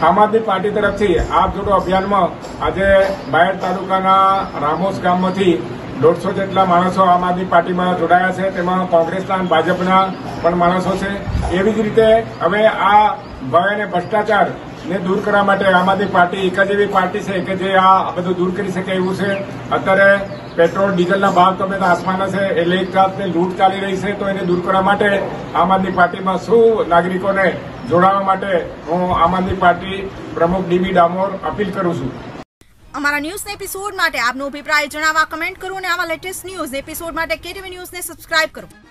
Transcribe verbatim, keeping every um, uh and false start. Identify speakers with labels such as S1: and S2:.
S1: આમ આદમી પાર્ટી તરફથી આપ જોડો અભિયાનમાં આજે બાયડ તાલુકાના રામોસ ગામમાંથી દોઢસો જેટલા માણસો આમ આદમી પાર્ટીમાં જોડાયા છે, તેમાં કોંગ્રેસના અને ભાજપના પણ માણસો છે। એવી જ રીતે હવે આ ભય અને ભ્રષ્ટાચાર ને દૂર કરવા માટે આમ આદમી પાર્ટી એક જ એવી પાર્ટી છે કે જે આ બધું દૂર કરી શકે એવું છે। અત્યારે પેટ્રોલ ડીઝલના ભાવ તમે તો આસમાના છે, એટલે એક જાતની લૂંટ ચાલી રહી છે, તો એને દૂર કરવા માટે આમ આદમી પાર્ટીમાં શું નાગરિકોને જોડાવા માટે હું આમ આદમી પાર્ટી પ્રમુખ ડીબી ડામોર અપીલ કરું છું।
S2: અમારા ન્યૂઝ એપિસોડ માટે આપનો અભિપ્રાય જણાવવા કમેન્ટ કરો અને આવા લેટેસ્ટ ન્યૂઝ એપિસોડ માટે કેટીવી ન્યૂઝને સબસ્ક્રાઇબ કરો।